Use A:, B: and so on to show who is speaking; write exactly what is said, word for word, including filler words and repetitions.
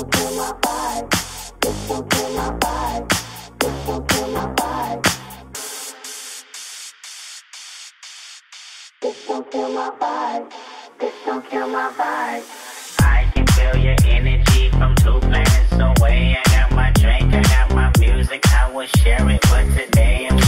A: I can feel your energy from two planets away. I got my drink, I got my music, I will share it, but today I'm